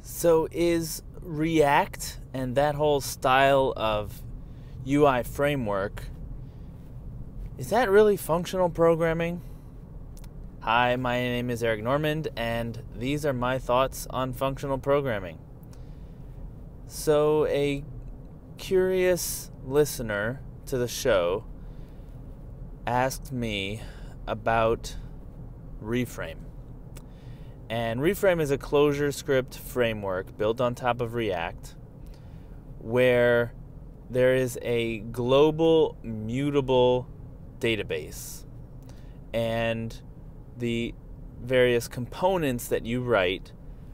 So is React and that whole style of UI framework, is that really functional programming? Hi, my name is Erik Normand, and these are my thoughts on functional programming. So a curious listener to the show asked me about Reframe. And Reframe is a ClojureScript framework built on top of React, where there is a global mutable database, and the various components that you write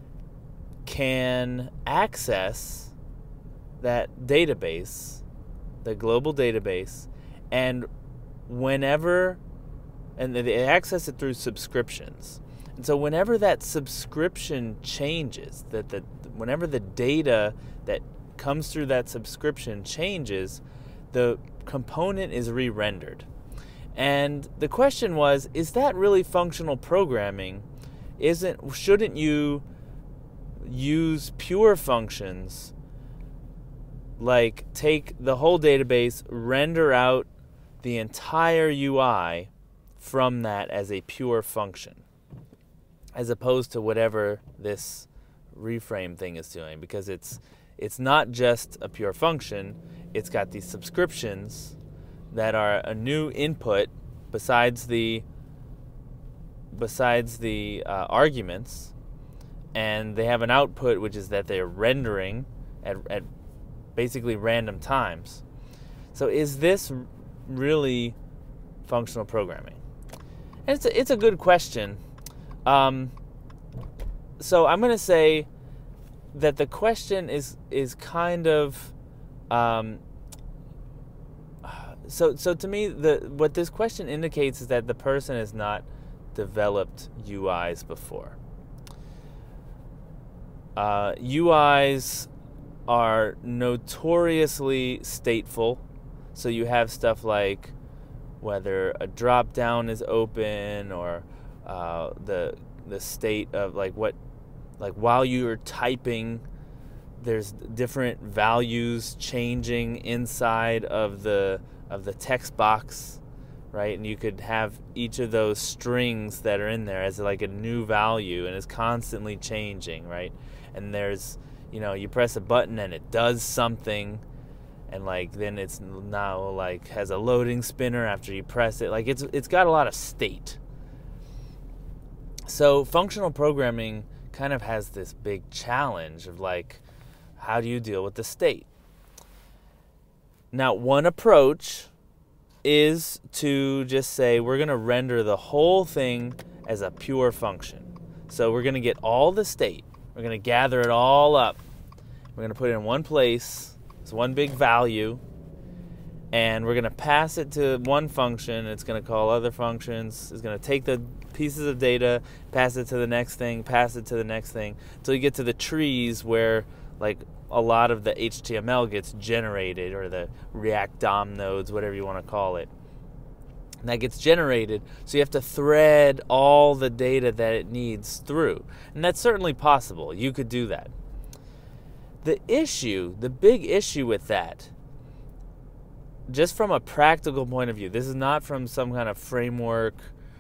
can access that database, the global database, and they access it through subscriptions. And so whenever that subscription changes, whenever the data that comes through that subscription changes, the component is re-rendered. And the question was, is that really functional programming? Shouldn't you use pure functions, like take the whole database, render out the entire UI from that as a pure function, as opposed to whatever this Reframe thing is doing? Because it's not just a pure function, it's got these subscriptions that are a new input besides the arguments, and they have an output, which is that they're rendering at basically random times. So is this really functional programming? And it's a good question. So I'm going to say that the question is kind of so to me, what this question indicates is that the person has not developed UIs before. UIs are notoriously stateful, so you have stuff like whether a drop down is open, or the state of like while you're typing, there's different values changing inside of the text box, right? And you could have each of those strings that are in there as like a new value, and is constantly changing, right? And there's, you press a button and it does something, and like then it's now like has a loading spinner after you press it. Like it's got a lot of state. So functional programming kind of has this big challenge of like, how do you deal with the state? Now, one approach is to just say we're going to render the whole thing as a pure function. So we're going to get all the state. We're going to gather it all up. We're going to put it in one place. It's one big value. And we're going to pass it to one function. It's going to call other functions. It's going to take the pieces of data, pass it to the next thing, pass it to the next thing, until you get to the trees where like a lot of the HTML gets generated, or the React DOM nodes, whatever you want to call it. And that gets generated, so you have to thread all the data that it needs through. And that's certainly possible. You could do that. The big issue with that, just from a practical point of view, this is not from some kind of framework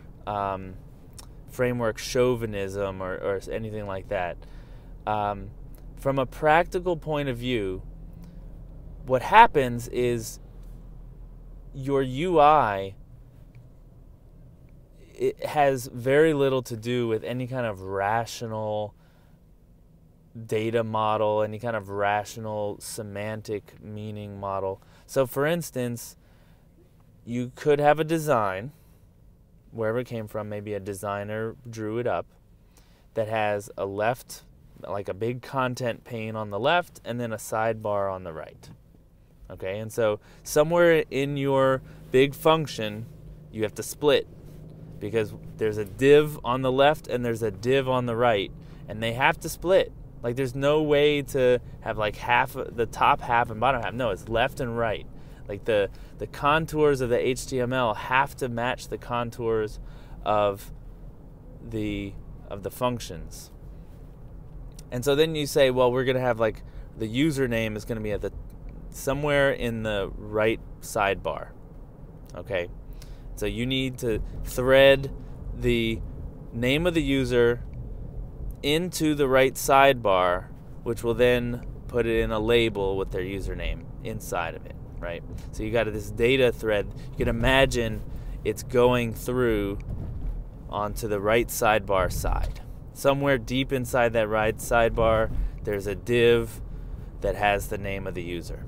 chauvinism or anything like that. From a practical point of view, what happens is your UI, it has very little to do with any kind of rational data model, any kind of rational semantic meaning model. So for instance, you could have a design, wherever it came from, maybe a designer drew it up, that has a left, like a big content pane on the left, and then a sidebar on the right. Okay, and so somewhere in your big function, you have to split, because there's a div on the left and there's a div on the right, and they have to split. Like there's no way to have like the top half and bottom half. No, it's left and right. Like the contours of the HTML have to match the contours of the functions. And so then you say, well, we're going to have like the username is going to be at the somewhere in the right sidebar. Okay, so you need to thread the name of the user into the right sidebar, which will then put it in a label with their username inside of it, right? So you got this data thread. You can imagine it's going through onto the right sidebar side. Somewhere deep inside that right sidebar, there's a div that has the name of the user.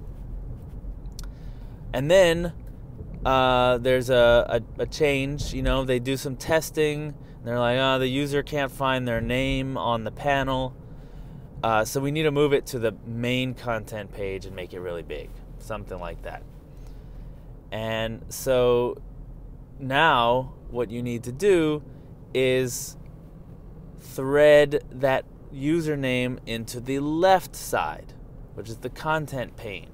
And then there's a change. You know, they do some testing. And they're like, oh, the user can't find their name on the panel. So we need to move it to the main content page and make it really big. Something like that. And so now what you need to do is thread that username into the left side, which is the content pane.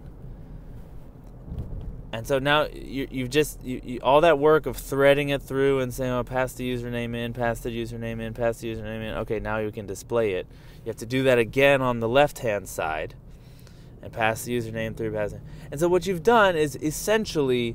And so now you've just all that work of threading it through and saying, oh, pass the username in, pass the username in, pass the username in. Okay, now you can display it. You have to do that again on the left-hand side and pass the username through, pass it. And so what you've done is essentially,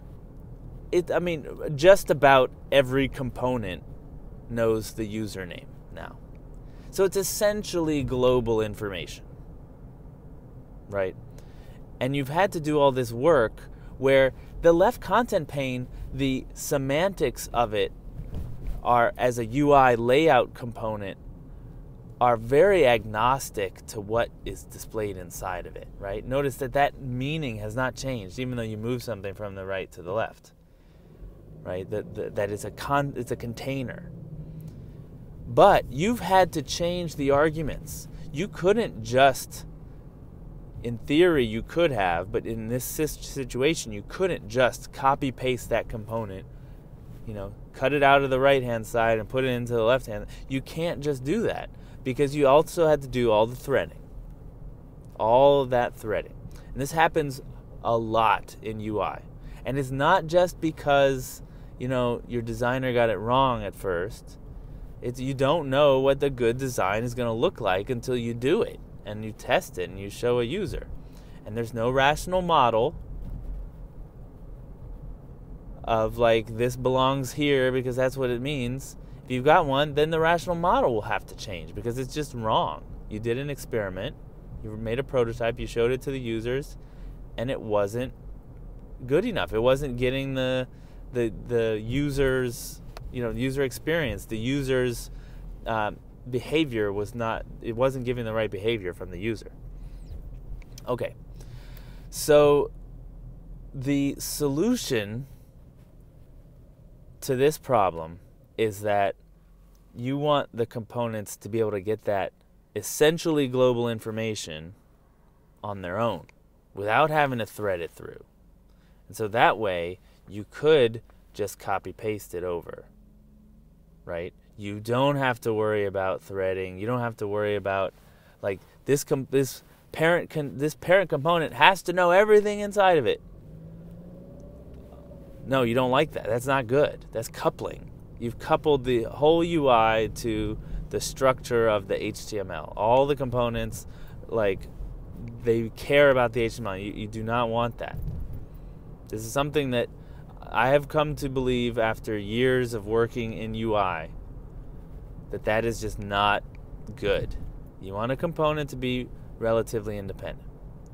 just about every component knows the username now. So it's essentially global information, right? And you've had to do all this work where the left content pane, the semantics of it are, as a UI layout component, are very agnostic to what is displayed inside of it, right? Notice that meaning has not changed, even though you move something from the right to the left, right? That is it's a container. But you've had to change the arguments. You couldn't just, in theory you could have, but in this situation you couldn't just copy paste that component, cut it out of the right hand side and put it into the left hand. You can't just do that because you also had to do all the threading, all of that threading. And this happens a lot in UI. And it's not just because, your designer got it wrong at first. It's you don't know what the good design is going to look like until you do it and you test it and you show a user. And there's no rational model of like this belongs here because that's what it means. If you've got one, then the rational model will have to change because it's just wrong. You did an experiment, you made a prototype, you showed it to the users, and it wasn't good enough. It wasn't getting the users, user experience. The user's behavior it wasn't giving the right behavior from the user. Okay, so the solution to this problem is that you want the components to be able to get that essentially global information on their own without having to thread it through. And so that way you could just copy paste it over, right? You don't have to worry about threading. You don't have to worry about like this parent component has to know everything inside of it. No, you don't like that. That's not good. That's coupling. You've coupled the whole UI to the structure of the HTML. All the components, like, they care about the HTML. You do not want that. This is something that I have come to believe after years of working in UI, that is just not good. You want a component to be relatively independent.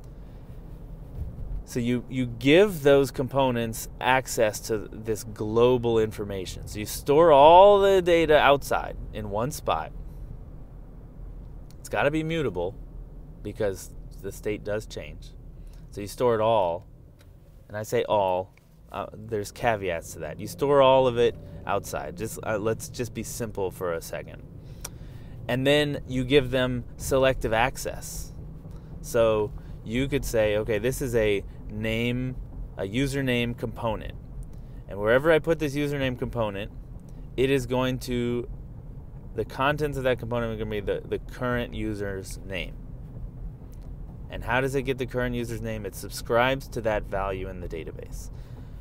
So you give those components access to this global information. So you store all the data outside in one spot. It's got to be mutable because the state does change. So you store it all. And I say all. There's caveats to that. You store all of it outside. Let's just be simple for a second. And then you give them selective access. So you could say, okay, this is a username component. And wherever I put this username component, it is going to, the contents of that component are going to be the current user's name. And how does it get the current user's name? It subscribes to that value in the database.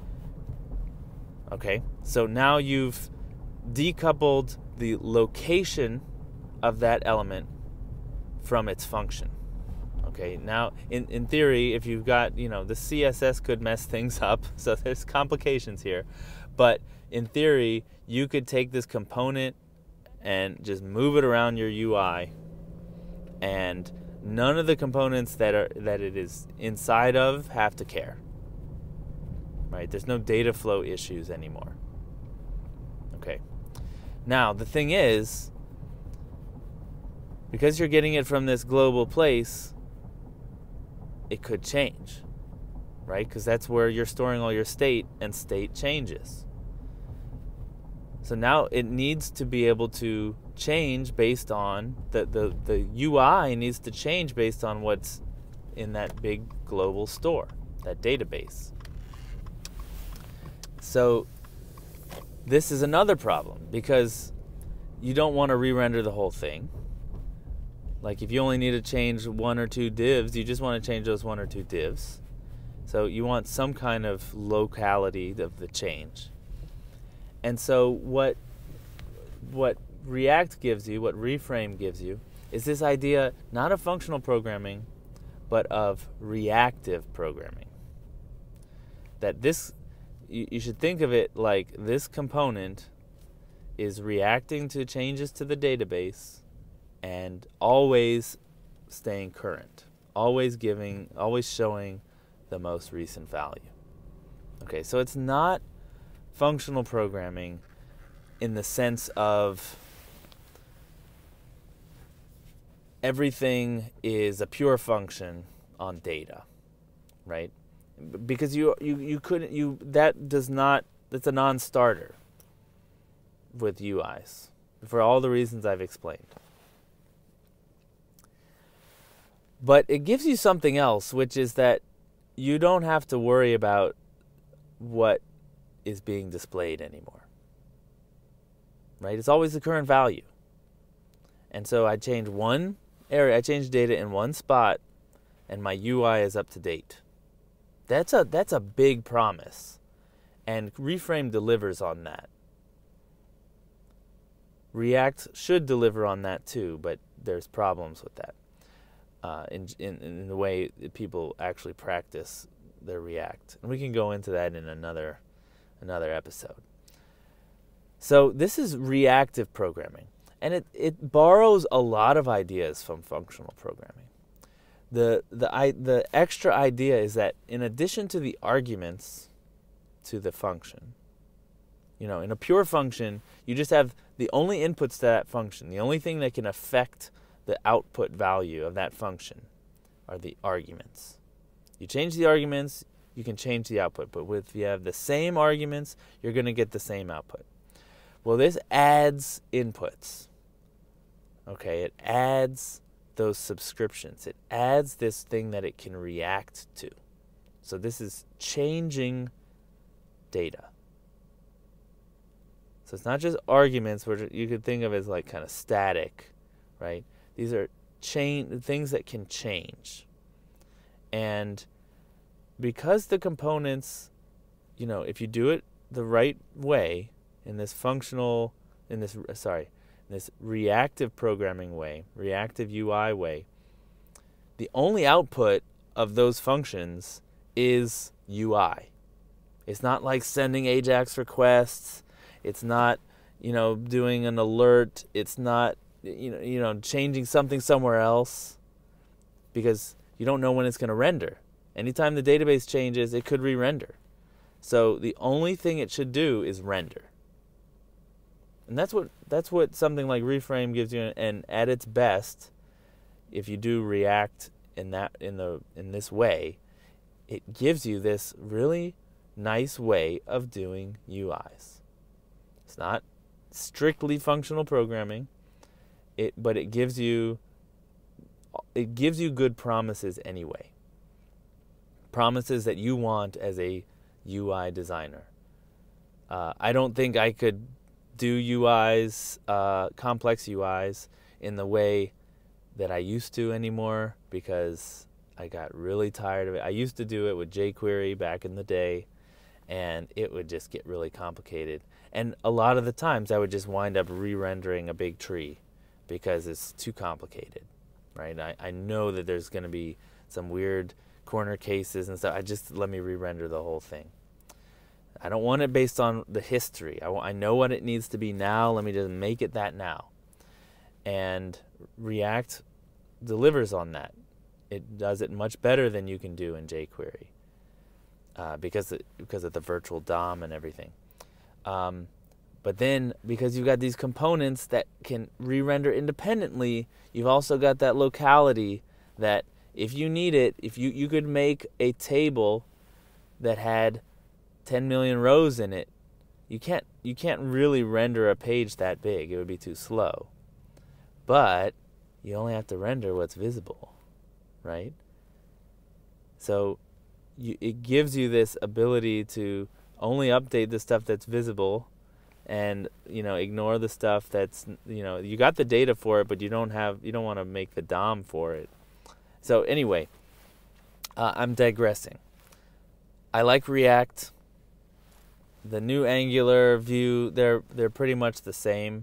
Okay, so now you've decoupled the location of that element from its function. Okay, now in theory, if you've got, the CSS could mess things up, so there's complications here. But in theory, you could take this component and just move it around your UI, and none of the components that it is inside of have to care. Right? There's no data flow issues anymore. Okay. Now, the thing is, because you're getting it from this global place, it could change, right? Because that's where you're storing all your state, and state changes. So now it needs to be able to change based on, the UI needs to change based on what's in that big global store, that database. So this is another problem, because you don't want to re-render the whole thing. Like if you only need to change 1 or 2 divs, you just want to change those 1 or 2 divs. So you want some kind of locality of the change. And so what React gives you, what Reframe gives you, is this idea not of functional programming, but of reactive programming. That this, you should think of it like this component is reacting to changes to the database and always staying current, always showing the most recent value. Okay, so it's not functional programming in the sense of everything is a pure function on data, right? Because that's a non-starter with UIs for all the reasons I've explained. But it gives you something else, which is that you don't have to worry about what is being displayed anymore. Right? It's always the current value. And so I change one area, I change data in one spot, and my UI is up to date. That's a big promise. And Reframe delivers on that. React should deliver on that too, but there's problems with that. In the way that people actually practice their React. And we can go into that in another episode. So this is reactive programming, and it borrows a lot of ideas from functional programming. The extra idea is that in addition to the arguments to the function, in a pure function, you just have the only inputs to that function. The only thing that can affect the output value of that function are the arguments. You change the arguments, you can change the output. But if you have the same arguments, you're going to get the same output. Well, this adds inputs. Okay, it adds those subscriptions. It adds this thing that it can react to. So this is changing data. So it's not just arguments, which you could think of as like kind of static, right? These are things that can change. And because the components, if you do it the right way, in this reactive programming way, reactive UI way, the only output of those functions is UI. It's not like sending AJAX requests. It's not, doing an alert. It's not, changing something somewhere else, because you don't know when it's going to render. Anytime the database changes, it could re-render. So the only thing it should do is render. And that's what something like Reframe gives you. And at its best, if you do React in this way, it gives you this really nice way of doing UIs. It's not strictly functional programming. But it gives you good promises anyway. Promises that you want as a UI designer. I don't think I could do UIs, complex UIs, in the way that I used to anymore, because I got really tired of it. I used to do it with jQuery back in the day, and it would just get really complicated. And a lot of the times I would just wind up re-rendering a big tree, because it's too complicated, right? I know that there's going to be some weird corner cases and stuff. Let me re-render the whole thing. I don't want it based on the history. I know what it needs to be now. Let me just make it that now. And React delivers on that. It does it much better than you can do in jQuery because of the virtual DOM and everything. But then, because you've got these components that can re-render independently, you've also got that locality that if you need it, if you could make a table that had 10 million rows in it, you can't really render a page that big. It would be too slow. But you only have to render what's visible, right? So it gives you this ability to only update the stuff that's visible, and ignore the stuff that's you got the data for it, but you don't want to make the DOM for it. So anyway, I'm digressing. I like React. The new Angular, Vue, they're pretty much the same.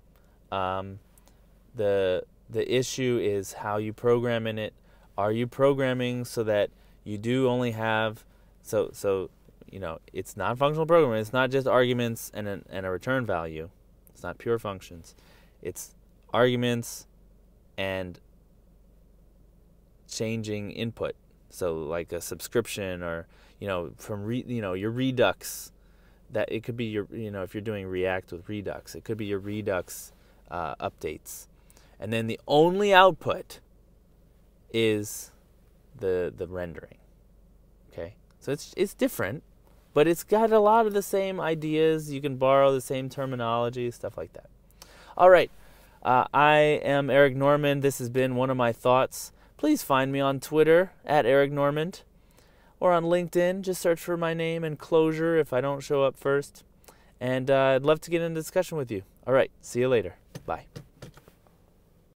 The issue is how you program in it. Are you programming so that you do only have it's non-functional programming. It's not just arguments and a return value. It's not pure functions. It's arguments and changing input. So like a subscription, or from your Redux. That it could be your if you're doing React with Redux, it could be your Redux updates, and then the only output is the rendering. Okay, so it's different, but it's got a lot of the same ideas. You can borrow the same terminology, stuff like that. All right, I am Erik Normand. This has been one of my thoughts. Please find me on Twitter at Erik Normand, or on LinkedIn. Just search for my name and Clojure if I don't show up first. And I'd love to get in a discussion with you. All right, see you later. Bye.